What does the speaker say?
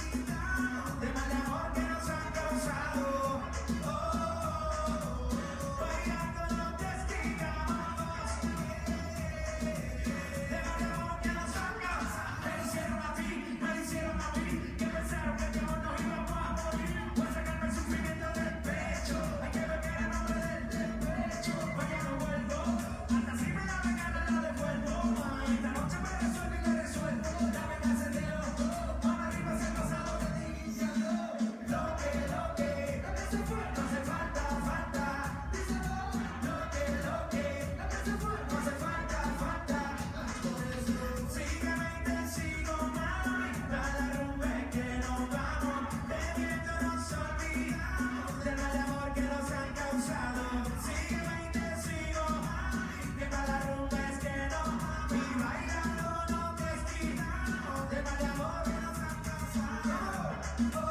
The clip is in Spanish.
del mal amor que nos han causado. Bailando nos desquitamos, del mal amor que nos han causado. Me lo hicieron a ti, me lo hicieron a mí, que pensaron que yo no íbamos a morir. Voy a sacarme el sufrimiento del pecho, hay que beber el nombre del despecho. Vaya no vuelvo, hasta si me da la gana la devuelvo. Esta noche me resuelvo y me resuelvo. Dame más de loco, más arriba se ha pasado de ti. Lo que se fue, no hace falta, falta. Díselo, lo que se fue, no hace falta, falta. Por eso, sígueme y te sigo, mami. Para rumbe que nos vamos, bebiendo nos olvidamos del mal amor que nos han causado. Sígueme y te sigo, mami, que para rumbe es que nos vamos. Y bailando nos desquitamos del mal amor que nos han causado.